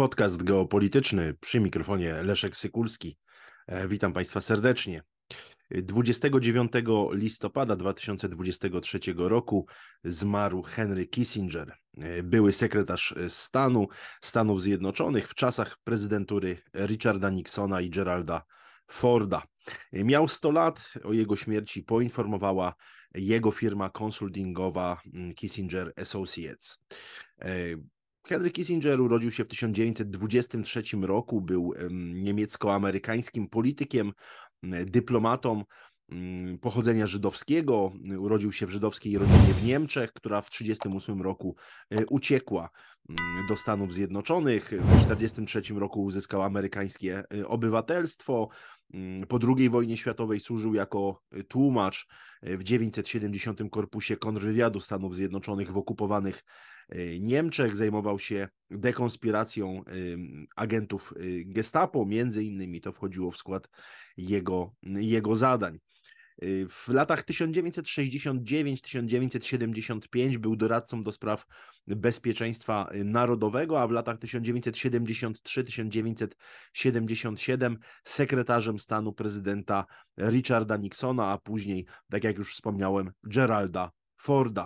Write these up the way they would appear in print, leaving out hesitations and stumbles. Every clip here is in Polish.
Podcast geopolityczny przy mikrofonie Leszek Sykulski. Witam Państwa serdecznie. 29 listopada 2023 roku zmarł Henry Kissinger, były sekretarz stanu Stanów Zjednoczonych w czasach prezydentury Richarda Nixona i Geralda Forda. Miał 100 lat, o jego śmierci poinformowała jego firma konsultingowa Kissinger Associates. Henry Kissinger urodził się w 1923 roku, był niemiecko-amerykańskim politykiem, dyplomatą pochodzenia żydowskiego. Urodził się w żydowskiej rodzinie w Niemczech, która w 1938 roku uciekła do Stanów Zjednoczonych. W 1943 roku uzyskał amerykańskie obywatelstwo. Po II wojnie światowej służył jako tłumacz w 970. Korpusie Kontrwywiadu Stanów Zjednoczonych w okupowanych Niemczech. Zajmował się dekonspiracją agentów Gestapo, między innymi to wchodziło w skład jego zadań. W latach 1969-1975 był doradcą do spraw bezpieczeństwa narodowego, a w latach 1973-1977 sekretarzem stanu prezydenta Richarda Nixona, a później, tak jak już wspomniałem, Geralda Forda.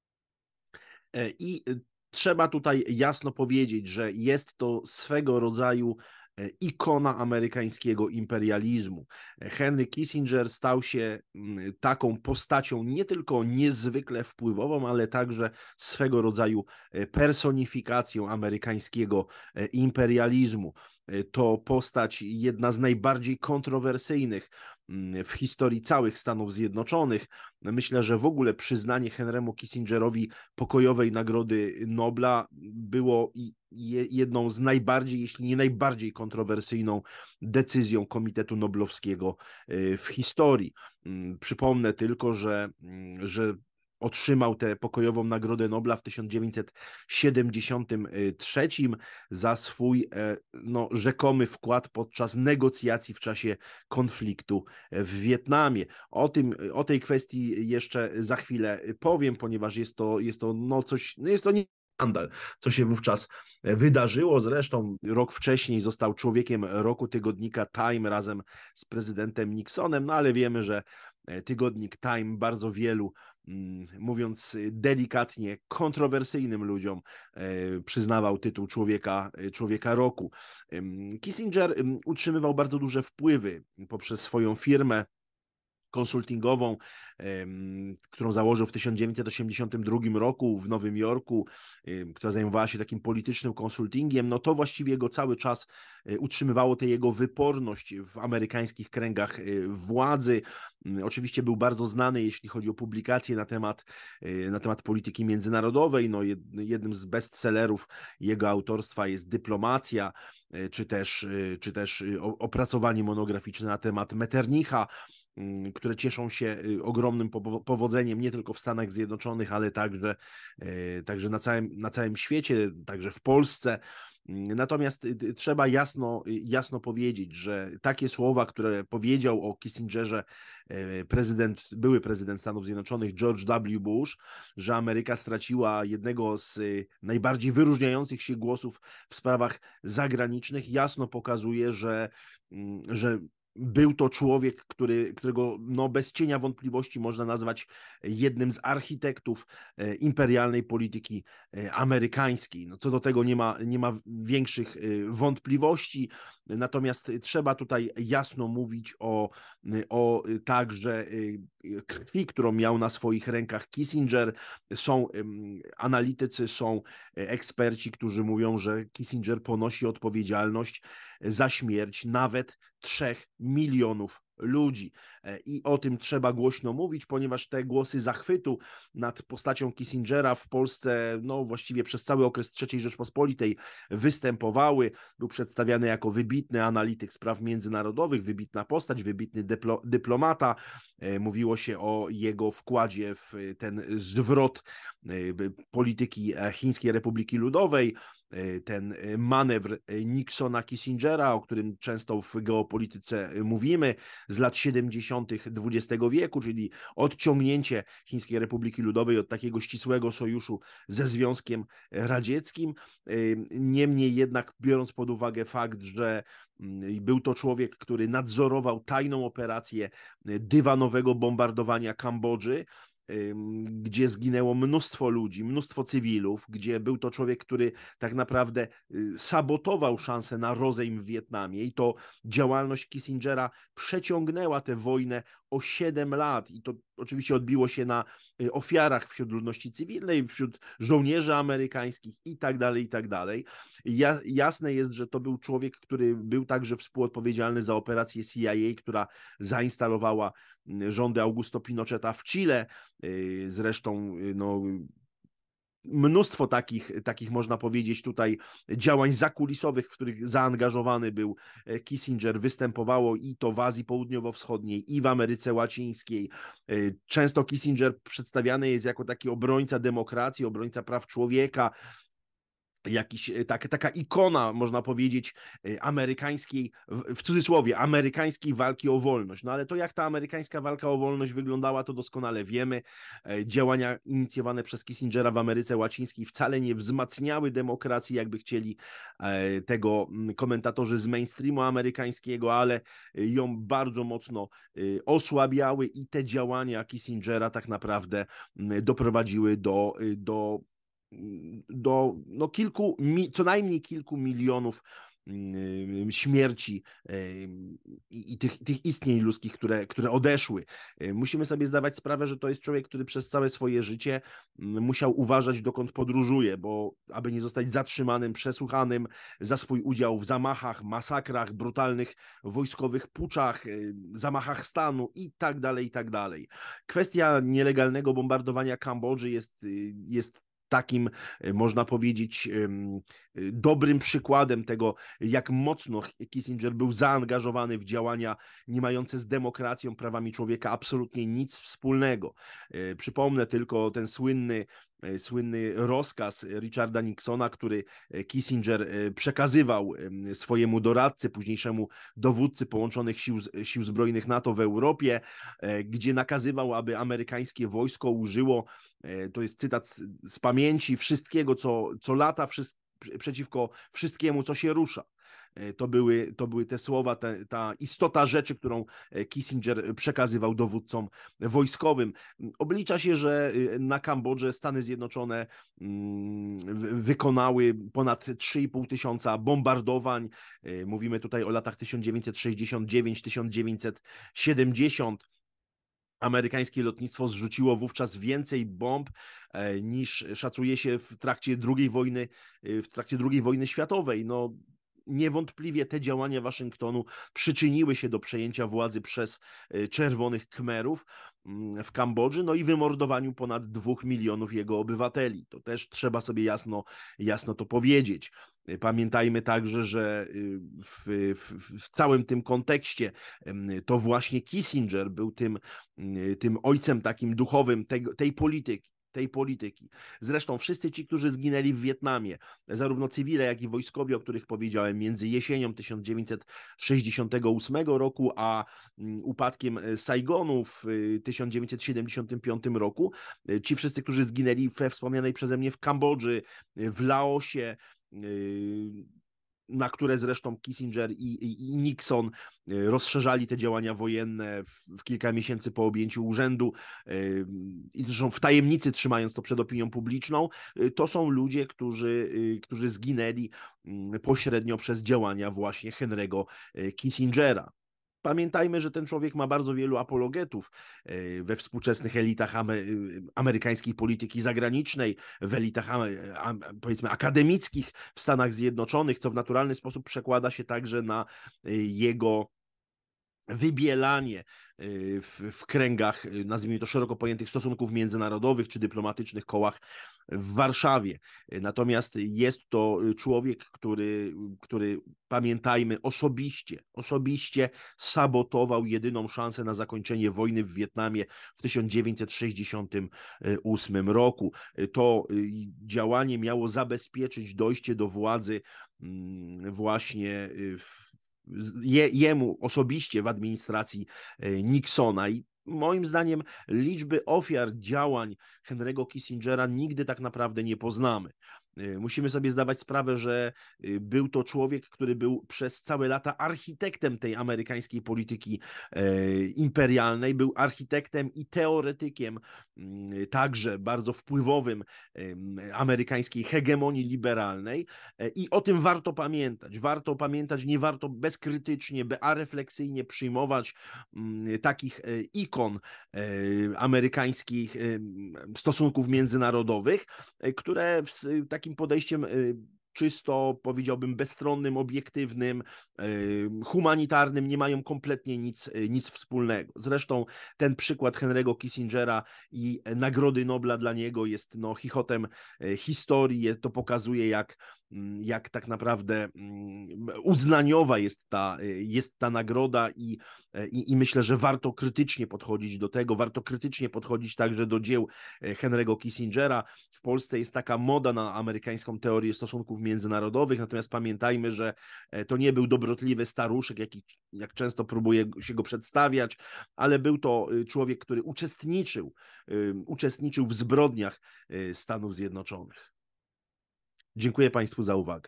I trzeba tutaj jasno powiedzieć, że jest to swego rodzaju ikona amerykańskiego imperializmu. Henry Kissinger stał się taką postacią nie tylko niezwykle wpływową, ale także swego rodzaju personifikacją amerykańskiego imperializmu. To postać jedna z najbardziej kontrowersyjnych w historii całych Stanów Zjednoczonych. Myślę, że w ogóle przyznanie Henrymu Kissingerowi pokojowej Nagrody Nobla było jedną z najbardziej, jeśli nie najbardziej kontrowersyjną decyzją Komitetu Noblowskiego w historii. Przypomnę tylko, że otrzymał tę pokojową Nagrodę Nobla w 1973 za swój rzekomy wkład podczas negocjacji w czasie konfliktu w Wietnamie. O tej kwestii jeszcze za chwilę powiem, ponieważ jest to nie skandal, co się wówczas wydarzyło. Zresztą rok wcześniej został człowiekiem roku tygodnika Time razem z prezydentem Nixonem, ale wiemy, że tygodnik Time bardzo wielu, mówiąc delikatnie, kontrowersyjnym ludziom przyznawał tytuł człowieka roku. Kissinger utrzymywał bardzo duże wpływy poprzez swoją firmę konsultingową, którą założył w 1982 roku w Nowym Jorku, która zajmowała się takim politycznym konsultingiem. No to właściwie go cały czas utrzymywało tę jego wyporność w amerykańskich kręgach władzy. Oczywiście był bardzo znany, jeśli chodzi o publikacje na temat polityki międzynarodowej. No, jednym z bestsellerów jego autorstwa jest Dyplomacja, czy też opracowanie monograficzne na temat Metternicha, które cieszą się ogromnym powodzeniem nie tylko w Stanach Zjednoczonych, ale także na całym świecie, także w Polsce. Natomiast trzeba jasno powiedzieć, że takie słowa, które powiedział o Kissingerze były prezydent Stanów Zjednoczonych George W. Bush, że Ameryka straciła jednego z najbardziej wyróżniających się głosów w sprawach zagranicznych, jasno pokazuje, że był to człowiek, którego bez cienia wątpliwości można nazwać jednym z architektów imperialnej polityki amerykańskiej. No, co do tego nie ma większych wątpliwości, natomiast trzeba tutaj jasno mówić o także krwi, którą miał na swoich rękach Kissinger. Są analitycy, są eksperci, którzy mówią, że Kissinger ponosi odpowiedzialność za śmierć nawet 3 milionów ludzi. I o tym trzeba głośno mówić, ponieważ te głosy zachwytu nad postacią Kissingera w Polsce właściwie przez cały okres III Rzeczpospolitej występowały. Był przedstawiany jako wybitny analityk spraw międzynarodowych, wybitna postać, wybitny dyplomata. Mówiło się o jego wkładzie w ten zwrot polityki Chińskiej Republiki Ludowej. ten manewr Nixona-Kissingera, o którym często w geopolityce mówimy, z lat 70. XX wieku, czyli odciągnięcie Chińskiej Republiki Ludowej od takiego ścisłego sojuszu ze Związkiem Radzieckim. Niemniej jednak, biorąc pod uwagę fakt, że był to człowiek, który nadzorował tajną operację dywanowego bombardowania Kambodży, gdzie zginęło mnóstwo ludzi, mnóstwo cywilów, gdzie był to człowiek, który tak naprawdę sabotował szansę na rozejm w Wietnamie i to działalność Kissingera przeciągnęła tę wojnę o 7 lat i to oczywiście odbiło się na ofiarach wśród ludności cywilnej, wśród żołnierzy amerykańskich i tak dalej, i tak dalej. Jasne jest, że to był człowiek, który był także współodpowiedzialny za operację CIA, która zainstalowała rządy Augusto Pinocheta w Chile. Zresztą no, mnóstwo takich, można powiedzieć, tutaj działań zakulisowych, w których zaangażowany był Kissinger, występowało i to w Azji Południowo-Wschodniej, i w Ameryce Łacińskiej. Często Kissinger przedstawiany jest jako taki obrońca demokracji, obrońca praw człowieka, taka ikona, można powiedzieć, amerykańskiej, w cudzysłowie, amerykańskiej walki o wolność. No ale to, jak ta amerykańska walka o wolność wyglądała, to doskonale wiemy. Działania inicjowane przez Kissingera w Ameryce Łacińskiej wcale nie wzmacniały demokracji, jakby chcieli tego komentatorzy z mainstreamu amerykańskiego, ale ją bardzo mocno osłabiały i te działania Kissingera tak naprawdę doprowadziły do no co najmniej kilku milionów śmierci i tych istnień ludzkich, które odeszły. Musimy sobie zdawać sprawę, że to jest człowiek, który przez całe swoje życie musiał uważać, dokąd podróżuje, bo aby nie zostać zatrzymanym, przesłuchanym za swój udział w zamachach, masakrach, brutalnych wojskowych puczach, zamachach stanu i tak dalej, i tak dalej. Kwestia nielegalnego bombardowania Kambodży jest takim, można powiedzieć, dobrym przykładem tego, jak mocno Kissinger był zaangażowany w działania nie mające z demokracją, prawami człowieka absolutnie nic wspólnego. Przypomnę tylko ten słynny rozkaz Richarda Nixona, który Kissinger przekazywał swojemu doradcy, późniejszemu dowódcy połączonych sił zbrojnych NATO w Europie, gdzie nakazywał, aby amerykańskie wojsko użyło, to jest cytat z pamięci, wszystkiego, co lata, przeciwko wszystkiemu, co się rusza. To były te słowa, ta istota rzeczy, którą Kissinger przekazywał dowódcom wojskowym. Oblicza się, że na Kambodżę Stany Zjednoczone wykonały ponad 3,5 tysiąca bombardowań. Mówimy tutaj o latach 1969-1970. Amerykańskie lotnictwo zrzuciło wówczas więcej bomb niż szacuje się w trakcie II wojny światowej. No, niewątpliwie te działania Waszyngtonu przyczyniły się do przejęcia władzy przez Czerwonych Khmerów w Kambodży, no i wymordowaniu ponad 2 milionów jego obywateli. To też trzeba sobie jasno to powiedzieć. Pamiętajmy także, że w całym tym kontekście to właśnie Kissinger był tym ojcem takim duchowym tej polityki. Zresztą wszyscy ci, którzy zginęli w Wietnamie, zarówno cywile, jak i wojskowi, o których powiedziałem, między jesienią 1968 roku, a upadkiem Saigonu w 1975 roku, ci wszyscy, którzy zginęli we wspomnianej przeze mnie w Kambodży, w Laosie, na które zresztą Kissinger i Nixon rozszerzali te działania wojenne w kilka miesięcy po objęciu urzędu i zresztą w tajemnicy trzymając to przed opinią publiczną, to są ludzie, którzy zginęli pośrednio przez działania właśnie Henry'ego Kissingera. Pamiętajmy, że ten człowiek ma bardzo wielu apologetów we współczesnych elitach amerykańskiej polityki zagranicznej, w elitach powiedzmy akademickich w Stanach Zjednoczonych, co w naturalny sposób przekłada się także na jego wybielanie w kręgach, nazwijmy to szeroko pojętych stosunków międzynarodowych czy dyplomatycznych kołach w Warszawie. Natomiast jest to człowiek, który pamiętajmy, osobiście sabotował jedyną szansę na zakończenie wojny w Wietnamie w 1968 roku. To działanie miało zabezpieczyć dojście do władzy właśnie jemu osobiście w administracji Nixona. I moim zdaniem liczby ofiar działań Henry'ego Kissingera nigdy tak naprawdę nie poznamy. Musimy sobie zdawać sprawę, że był to człowiek, który był przez całe lata architektem tej amerykańskiej polityki imperialnej, był architektem i teoretykiem także bardzo wpływowym amerykańskiej hegemonii liberalnej i o tym warto pamiętać. Warto pamiętać, nie warto bezkrytycznie, arefleksyjnie przyjmować takich ikon amerykańskich stosunków międzynarodowych, które takim podejściem czysto, powiedziałbym, bezstronnym, obiektywnym, humanitarnym nie mają kompletnie nic wspólnego. Zresztą ten przykład Henry'ego Kissingera i Nagrody Nobla dla niego jest chichotem historii. To pokazuje, jak tak naprawdę uznaniowa jest ta nagroda i myślę, że warto krytycznie podchodzić do tego, warto krytycznie podchodzić także do dzieł Henry'ego Kissingera. W Polsce jest taka moda na amerykańską teorię stosunków międzynarodowych, natomiast pamiętajmy, że to nie był dobrotliwy staruszek, jak często próbuje się go przedstawiać, ale był to człowiek, który uczestniczył w zbrodniach Stanów Zjednoczonych. Dziękuję Państwu za uwagę.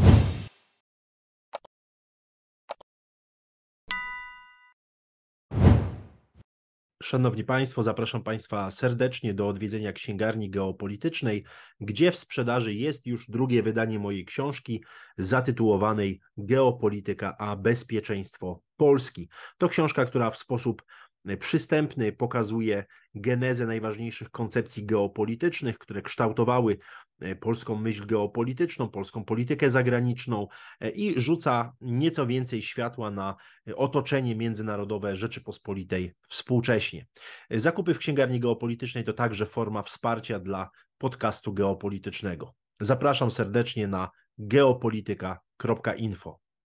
Szanowni Państwo, zapraszam Państwa serdecznie do odwiedzenia Księgarni Geopolitycznej, gdzie w sprzedaży jest już drugie wydanie mojej książki zatytułowanej Geopolityka a bezpieczeństwo Polski. To książka, która w sposób przystępny pokazuje genezę najważniejszych koncepcji geopolitycznych, które kształtowały polską myśl geopolityczną, polską politykę zagraniczną i rzuca nieco więcej światła na otoczenie międzynarodowe Rzeczypospolitej współcześnie. Zakupy w Księgarni Geopolitycznej to także forma wsparcia dla podcastu geopolitycznego. Zapraszam serdecznie na geopolityka.info.